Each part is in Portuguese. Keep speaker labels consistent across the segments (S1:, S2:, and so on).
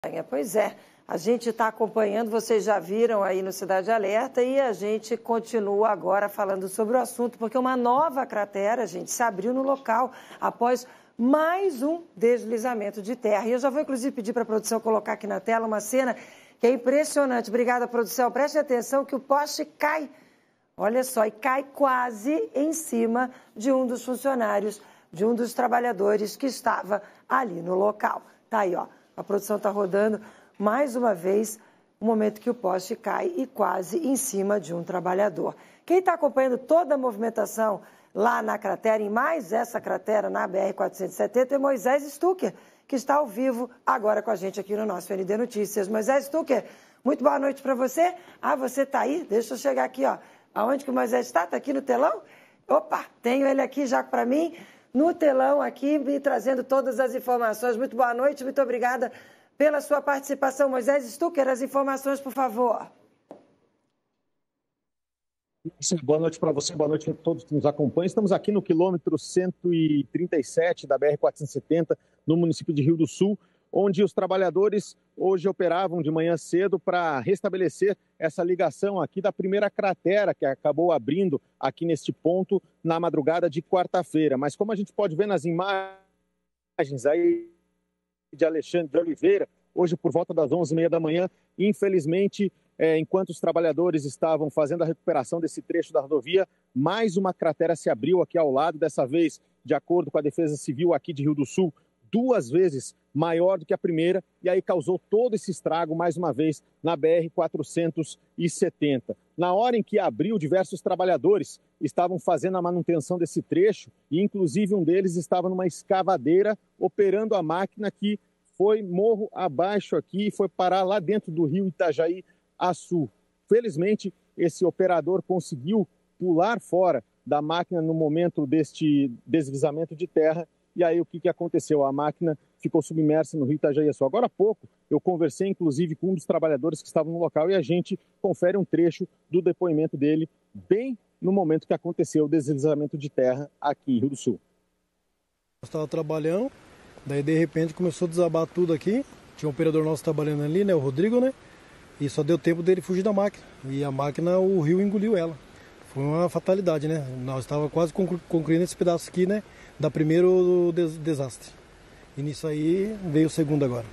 S1: Pois é, a gente está acompanhando, vocês já viram aí no Cidade Alerta e a gente continua agora falando sobre o assunto, porque uma nova cratera, gente, se abriu no local após mais um deslizamento de terra. E eu já vou, inclusive, pedir para a produção colocar aqui na tela uma cena que é impressionante. Obrigada, produção. Preste atenção que o poste cai, olha só, e cai quase em cima de um dos funcionários, de um dos trabalhadores que estava ali no local. Tá aí, ó. A produção está rodando mais uma vez o momento que o poste cai e quase em cima de um trabalhador. Quem está acompanhando toda a movimentação lá na cratera, em mais essa cratera na BR-470, é Moisés Stucker, que está ao vivo agora com a gente aqui no nosso ND Notícias. Moisés Stucker, muito boa noite para você. Ah, você está aí? Deixa eu chegar aqui, ó. Aonde que o Moisés está? Está aqui no telão? Opa, tenho ele aqui já para mim. No telão aqui, me trazendo todas as informações. Muito boa noite, muito obrigada pela sua participação. Moisés Stucker, as informações, por favor.
S2: Boa noite para você, boa noite a todos que nos acompanham. Estamos aqui no quilômetro 137 da BR-470, no município de Rio do Sul, onde os trabalhadores hoje operavam de manhã cedo para restabelecer essa ligação aqui da primeira cratera que acabou abrindo aqui neste ponto na madrugada de quarta-feira. Mas como a gente pode ver nas imagens aí de Alexandre de Oliveira, hoje por volta das 11h30 da manhã, infelizmente, enquanto os trabalhadores estavam fazendo a recuperação desse trecho da rodovia, mais uma cratera se abriu aqui ao lado, dessa vez, de acordo com a Defesa Civil aqui de Rio do Sul, 2 vezes maior do que a primeira, e aí causou todo esse estrago, mais uma vez, na BR-470. Na hora em que abriu, diversos trabalhadores estavam fazendo a manutenção desse trecho, e inclusive um deles estava numa escavadeira operando a máquina que foi morro abaixo aqui e foi parar lá dentro do rio Itajaí-Açu. Felizmente, esse operador conseguiu pular fora da máquina no momento deste deslizamento de terra. E aí o que aconteceu? A máquina ficou submersa no rio Itajaí-Açu. Agora há pouco eu conversei inclusive com um dos trabalhadores que estavam no local e a gente confere um trecho do depoimento dele bem no momento que aconteceu o deslizamento de terra aqui em Rio do Sul.
S3: Eu estava trabalhando, daí de repente começou a desabar tudo aqui. Tinha um operador nosso trabalhando ali, né, o Rodrigo, né? E só deu tempo dele fugir da máquina. E a máquina, o rio engoliu ela. Foi uma fatalidade, né? Nós estávamos quase concluindo esse pedaço aqui, né? Da primeiro desastre. E nisso aí veio o segundo agora.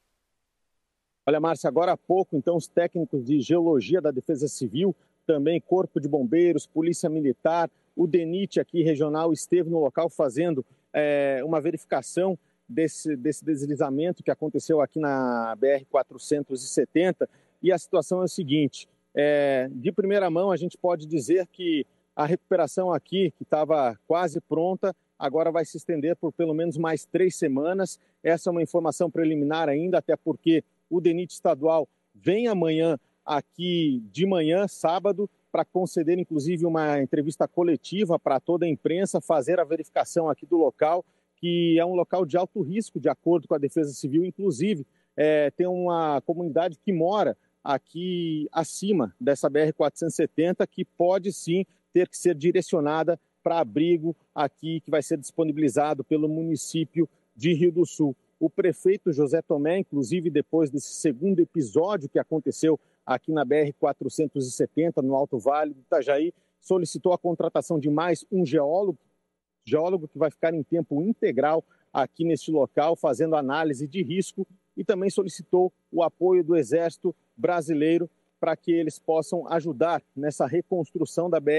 S2: Olha, Márcia, agora há pouco, então, os técnicos de geologia da Defesa Civil, também Corpo de Bombeiros, Polícia Militar, o DENIT aqui regional esteve no local fazendo uma verificação desse deslizamento que aconteceu aqui na BR-470. E a situação é a seguinte, de primeira mão a gente pode dizer que a recuperação aqui, que estava quase pronta, agora vai se estender por pelo menos mais 3 semanas. Essa é uma informação preliminar ainda, até porque o DENIT estadual vem amanhã aqui de manhã, sábado, para conceder inclusive uma entrevista coletiva para toda a imprensa, fazer a verificação aqui do local, que é um local de alto risco, de acordo com a Defesa Civil. Inclusive, tem uma comunidade que mora aqui acima dessa BR-470, que pode sim ter que ser direcionada para abrigo aqui, que vai ser disponibilizado pelo município de Rio do Sul. O prefeito José Tomé, inclusive depois desse segundo episódio que aconteceu aqui na BR-470, no Alto Vale do Itajaí, solicitou a contratação de mais um geólogo que vai ficar em tempo integral aqui neste local, fazendo análise de risco, e também solicitou o apoio do Exército Brasileiro para que eles possam ajudar nessa reconstrução da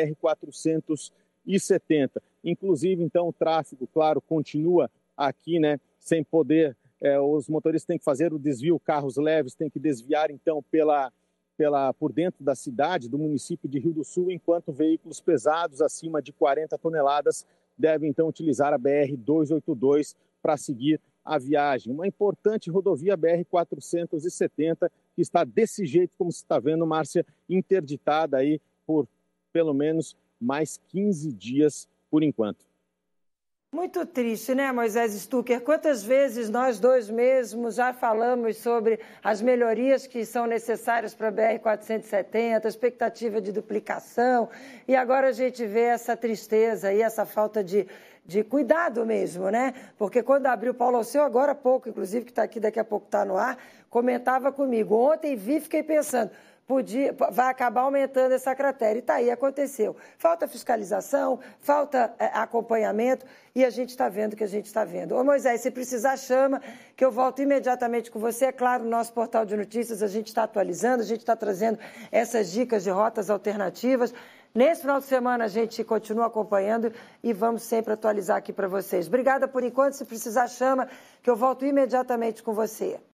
S2: BR-470. Inclusive, então, o tráfego, claro, continua aqui, né, sem poder, os motoristas têm que fazer o desvio, carros leves têm que desviar, então, por dentro da cidade, do município de Rio do Sul, enquanto veículos pesados, acima de 40 toneladas, devem, então, utilizar a BR-282 para seguir a viagem. Uma importante rodovia BR-470 que está desse jeito, como você está vendo, Márcia, interditada aí por pelo menos mais 15 dias por enquanto.
S1: Muito triste, né, Moisés Stucker? Quantas vezes nós dois mesmos já falamos sobre as melhorias que são necessárias para a BR-470, a expectativa de duplicação, e agora a gente vê essa tristeza e essa falta de de cuidado mesmo, né? Porque quando abriu, Paulo Alceu, agora há pouco, inclusive, que está aqui, daqui a pouco está no ar, comentava comigo. Ontem vi, fiquei pensando, vai acabar aumentando essa cratera. E está aí, aconteceu. Falta fiscalização, falta acompanhamento e a gente está vendo o que a gente está vendo. Ô Moisés, se precisar, chama, que eu volto imediatamente com você. É claro, no nosso portal de notícias a gente está atualizando, a gente está trazendo essas dicas de rotas alternativas. Nesse final de semana a gente continua acompanhando e vamos sempre atualizar aqui para vocês. Obrigada por enquanto, se precisar, chama, que eu volto imediatamente com você.